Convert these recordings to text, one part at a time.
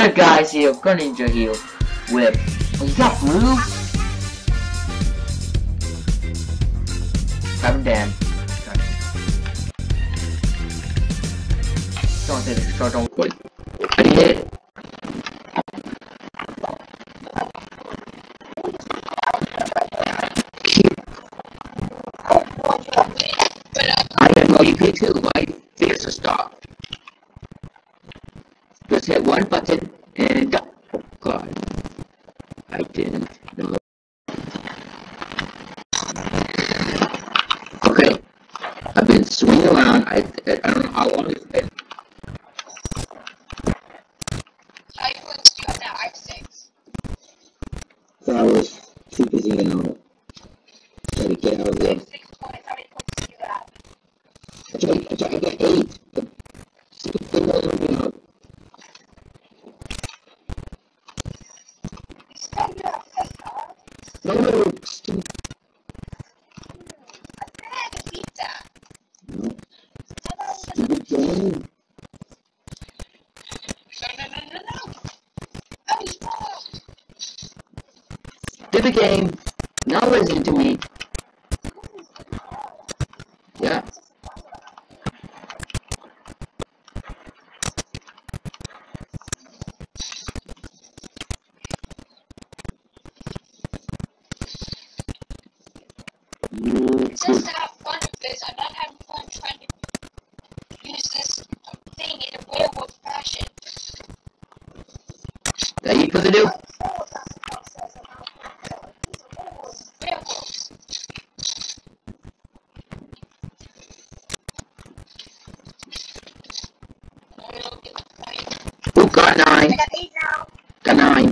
Alright guys, here, Greninja here with, oh, you got blue? Grab him down. Don't say this, don't wait. I did it. I didn't know you could too, my fingers are stopped. Just hit one button and oh god, I didn't know. Okay, I've been swinging around. I don't know how long it's been. How you want to do it now? I have 6. So I was too busy, you know, trying to get out of there. 6 points. How many points do you have? I got 8. But stupid thing wasn't, you know. No, stupid. I said I could beat that. No. Stupid game. No. That was wrong. Stupid game. Now listen to me. Yeah. Just to have fun with this. I'm not having fun trying to use this thing in a werewolf fashion. That you supposed to do? Werewolves. Who got 9? I got 8 now. Got 9.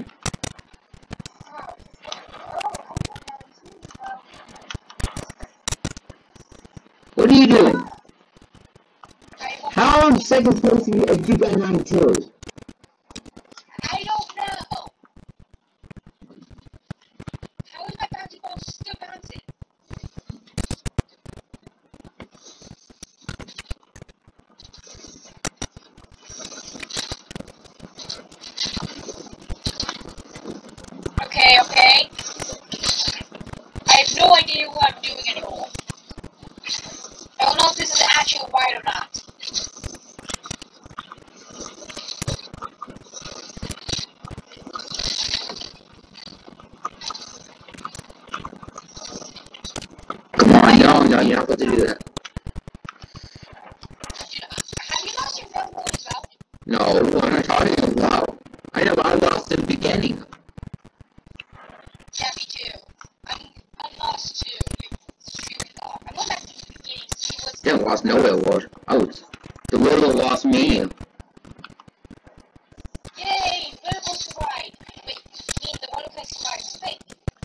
What are you doing? How in second place if you got 9 too? I don't know. How is my bouncy ball still bouncing? Okay. I have no idea what I'm doing anymore. I don't know if this is actually right or not. Come on, no, you're not supposed to do that. Have you lost your phone as well? No, what am I talking about? I know, I lost in the beginning. Yeah, me too. I'm lost too. Extremely lost. I went back to the beginning to see what's Didn't lost nowhere, Lord. The little lost me. Yay! Werewolf survived. Wait, you mean the one who survived is fake?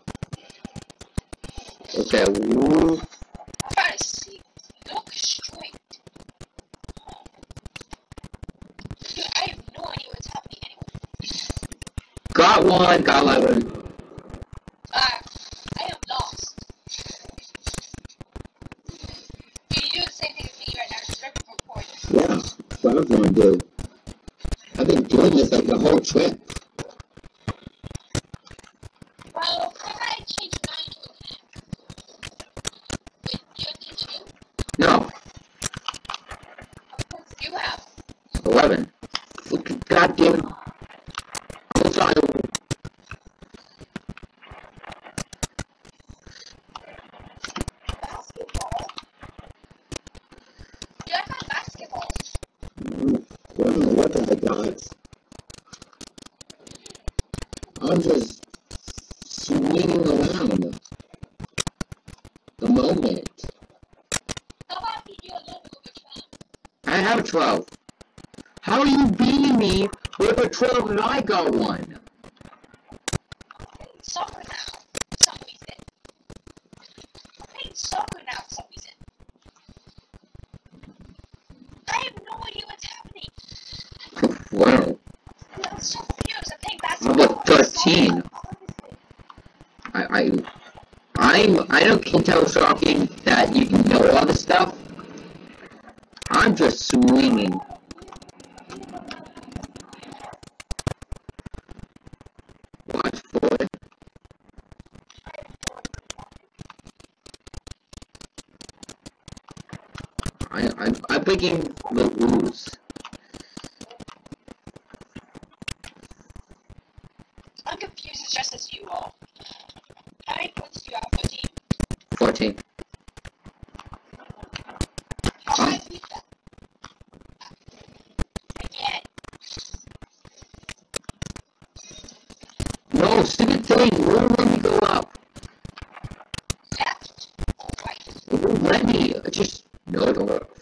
Okay, woo. I'm trying to see. Look straight. Dude, I have no idea what's happening anymore. Got 1, got 11. I am lost. Dude, you do the same thing as me right now. Just right before recording. Yeah, that's what I was going to do. I've been doing this like the whole trip. Well, I might change 9 to a 10. Wait, you have 10 too? No, Of course you have. 11. Look, goddamn. I'm sorry. Basketball? Dude, I got basketball. I don't know what I got. I'm just swinging around the moment. How about you do a little bit of a 12? I have a 12. How are you beating me with a 12 and I got 1? Soccer now, for some reason. I'm playing soccer now for some reason. I have no idea what's happening. Wow. I'm so confused. I'm playing How basketball. about 13? I don't can tell shocking that you can know all this stuff. I'm just swinging. I'm thinking the lose. I'm confused as just as you are. How many points do you have, 14? 14. How did I beat that? Again. No, stupid thing. Won't let me go up. Left or right? It won't let me. Just no, don't go.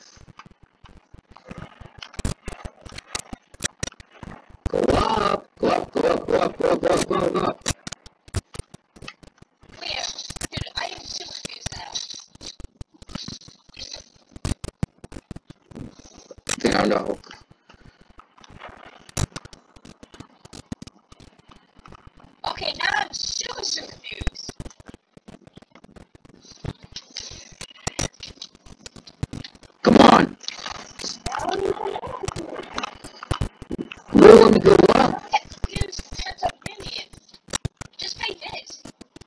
Go up. Go up. Go up. Go up. Go up. Go up. Go up. Go up. Wait, dude, I am super confused now. I think I know. Okay, now I'm super confused. Come on. Won't let me go up. Get confused tens of millions. Just pay this.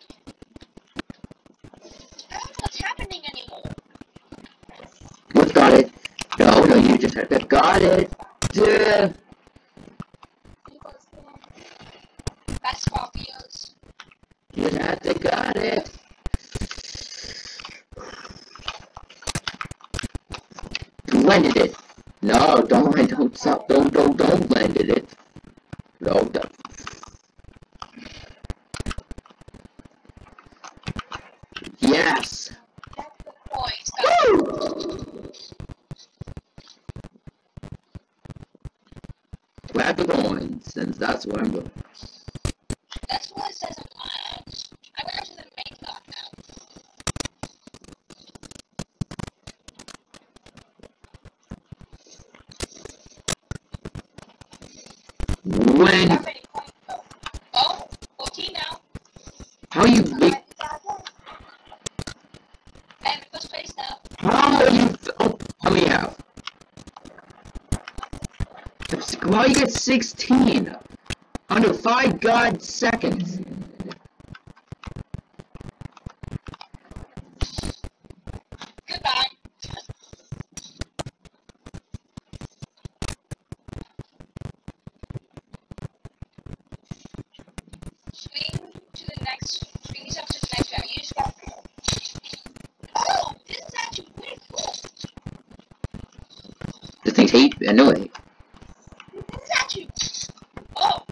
I don't know what's happening anymore. What got it? No, no, you just had to got it. Duh. Basketball fields. You just had to got it. Blended it. No, don't stop. Don't blended it. No, don't. Yes. That's the point. Grab the coins, since that's what I'm doing. That's what it says on mine. I went to the main dock now. When? How many points though? Oh, 14 now. How you make? I'm in first place now. How you? Oh, how many have? How you get 16 under 5 god seconds? Goodbye. Swing yourself to the next round. You just got. Oh, this is actually pretty cool. The thing's hate annoying. This is actually. Oh.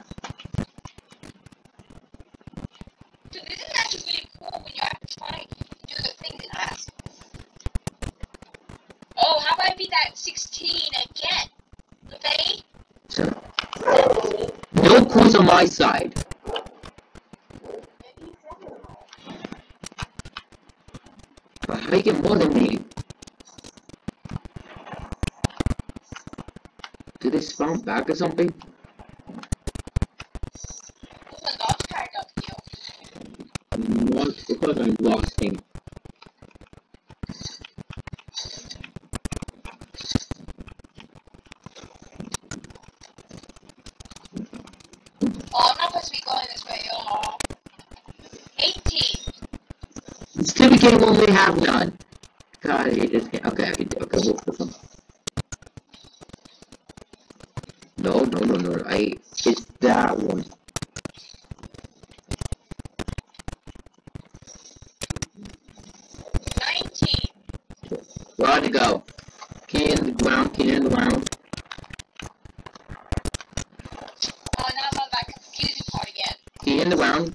Dude, this is actually really cool when you're actually trying to do the things it asks. Oh, how about I beat that 16 again? Okay? So, no points on my side. But how you get more than me? Did they spawn back or something? There's a launch pad up here. What? Because I'm losing. Oh, I'm not supposed to be going this way. Oh. 18. It's stupid game when we have none. God, I hate this game. Okay, I can do. Okay, we'll put some. No. It's that one. 19. Where to go? Key in the ground. Oh, now I'm on that confusing part again. Key in the ground.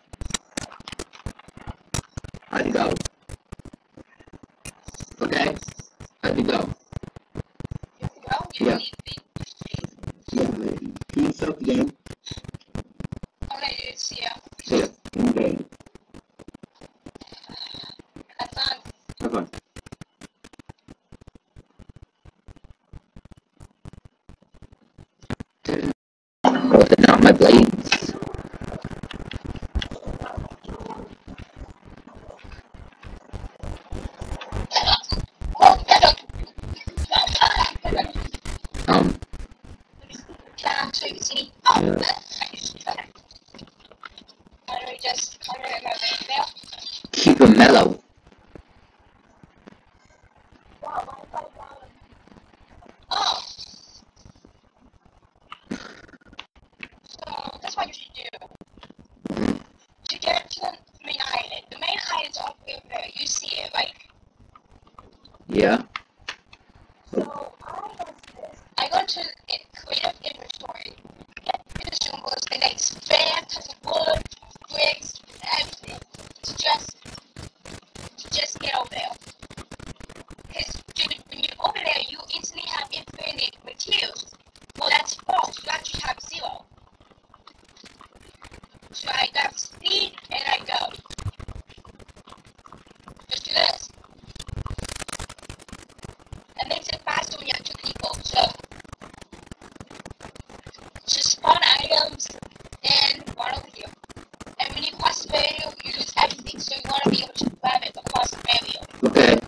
How'd you go? Okay. How'd you go? You have to go? You Yeah. don't need me. Yeah, can you start the game? I'm gonna do it, see ya. See ya. In the game. Have fun. Have fun. Oh, they're not my blades. So you can see. Yeah. How do we just cover it by the email? Keep it mellow. to get to the main island. The main island is all the way over there. You see it, right? Yeah. So I go to creative inventory, get the symbols, and I spam tons of wood, bricks, everything to just get over there. Because when you open there, you instantly have infinite materials. Well, that's false. You actually have 0. So I got speed and I go. Just do this. It makes it faster when you have 2 people. So just spawn items and run over here. And when you cross the barrier, you lose everything. So you want to be able to grab it across the barrier. Okay.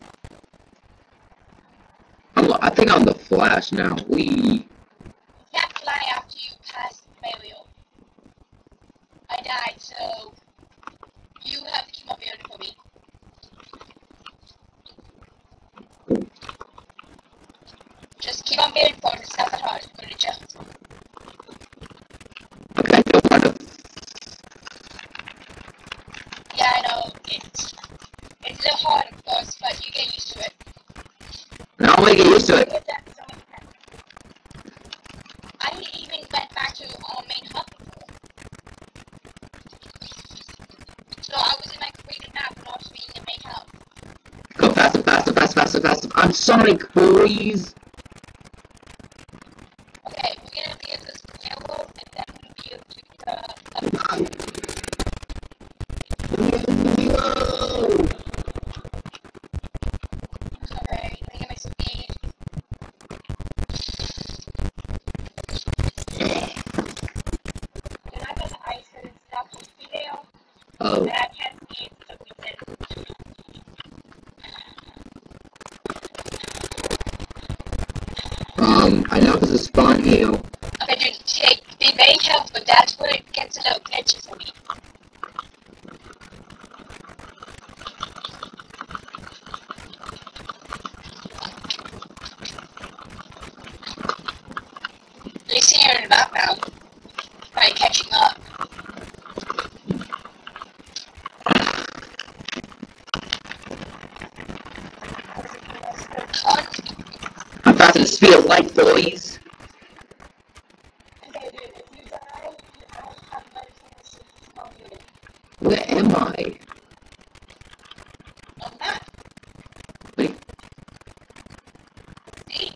I think I'm the Flash now. You can't fly after you pass the barrier. I died, so you have to keep on building for me. Just keep on building for me. It's not that hard. Go to the chest. Okay, no wonder. Yeah, I know. It's a little hard at first, but you get used to it. Now I'm gonna get used to it. I even went back to our main hub before. So I was in my creative map and also in the main hub. Go faster, faster, faster, faster, faster. I'm Sonic, please. Okay, we're gonna be at this yellow and then we'll be able to Alright, I get my speed. And I got the ice and stuff to be there. Oh. And I can't see it, so we can. I know there's a spawn here. Okay, dude, be very careful, but that's where it gets a little glitchy for me. You see her in the background, probably catching up. I'm fast at the speed of light, boys. Where am I? On that. Wait. See?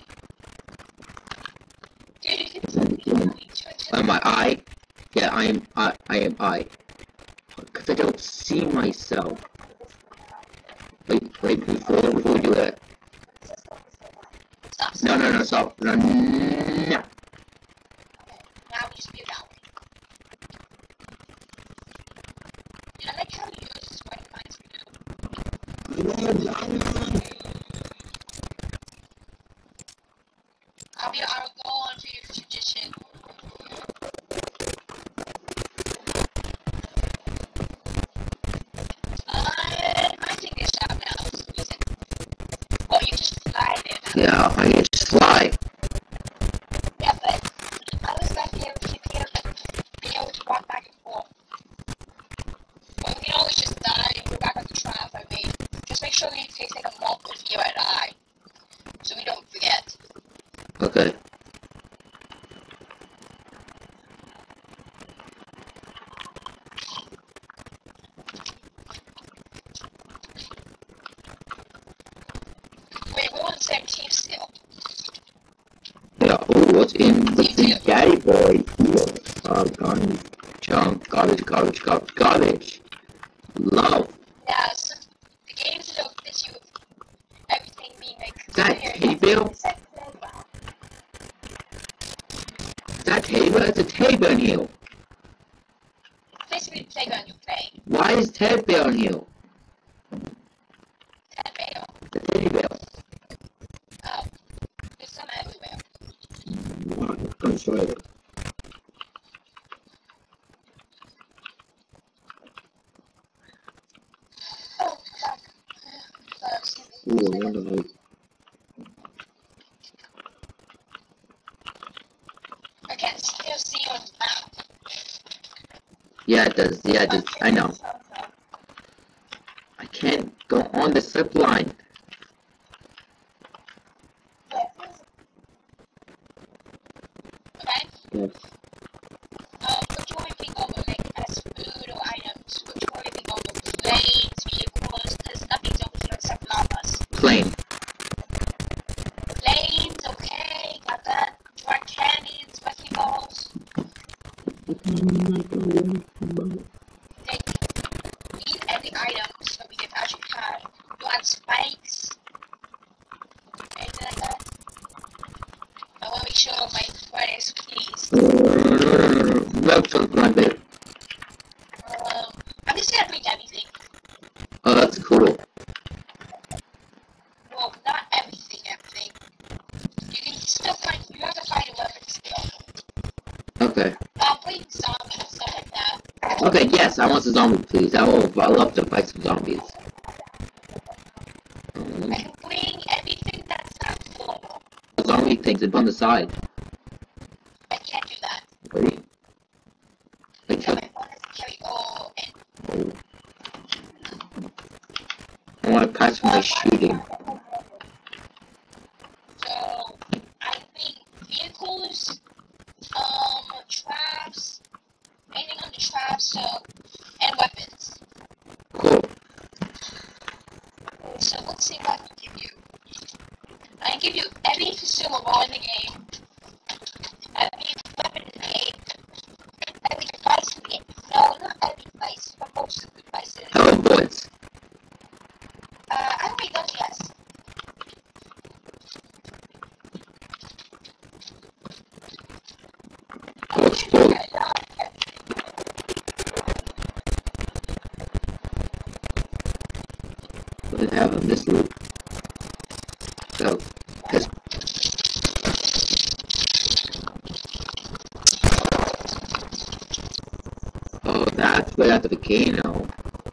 Dude, Am I? Yeah, I am I. Because I don't see myself. Wait, before we do that. Stop. No, stop. No. Now we just be that way. Dude, I like how you use this white lines right now. I'll go on to your tradition. I think it's out now. Well, you just fly there now. Yeah, I need to fly. Yeah, but I was like able to be able to walk back and forth. Well, we can always just die and go back on the trail I made. Just make sure you take like a month with you and I, so we don't forget. Okay. Wait, we're on the same team still. Yeah, what's in the big daddy boy? Garbage. Love. Yeah, so the game's a little busy with everything being like Is that teddy bear? Is that teddy bear? It's a teddy bear on you. Basically, the playground you play. Why is teddy bear on you? Ted Bale. The teddy bear. Oh, there's some everywhere. I'm sorry. Oh, fuck. Ooh, wonderful. I can't still see on the map. Yeah, it does. Yeah, it does. I know. I can't go on the zip line. Okay? Yes. Which one we think over, like, as food or items? Which one we think over? Planes, vehicles, because nothing's over here except llamas. Plane. Planes, okay, got that. Dry cannons, wrecking balls. We need any items so we can actually have. You want spikes? Anything like that? I want to make sure my friend is pleased. Left on my bed. I'm just gonna bring everything. Oh, that's cool. Well, not everything. You can still find. You have to find a weapon still. Okay. I'll bring zombies and stuff like that. Okay, yes, I want some zombies, please. I love to fight some zombies. I can bring everything that's not full. Zombie things up on the side. I can't do that. Ready? Like, I want to carry all in. I want to practice my shooting. So, I think vehicles, traps, anything on the traps, so, and weapons. Cool. So, let's see what I can give you. I can give you every consumable in the game, every weapon in the game, every device in the game. No, not every device, but most of the devices. Hello, boys. I don't read those, yes. I'll explode. What do they have on this loop? So, this. Oh, that's right at the volcano.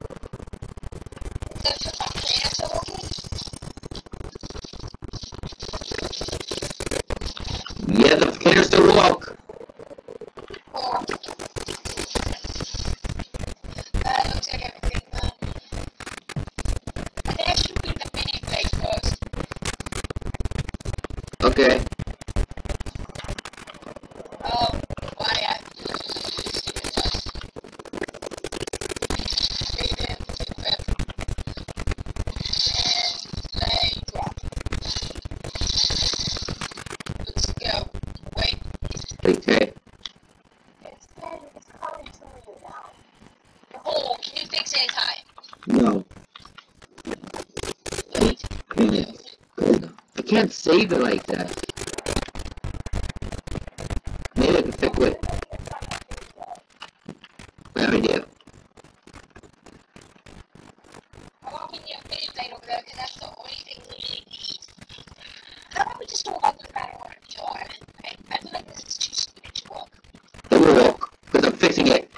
Yeah, the volcano's still walk. Looks like everything. I think I should read the mini plate first. Okay. Why I do play drop. Let's go. Wait. Okay. It's coming to you now. Oh, can you fix it in time? No. I can't save it like that. Maybe I can fix it. Bad idea. I'm walking your mini plate over there because that's the only thing we really need. How about we just go up with that one? I feel like this is too stupid to walk. It will walk, because I'm fixing it.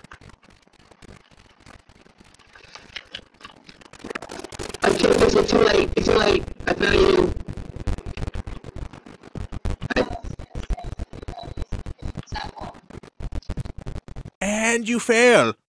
I can't fix it, too late. It's too late. I found you. And you fail.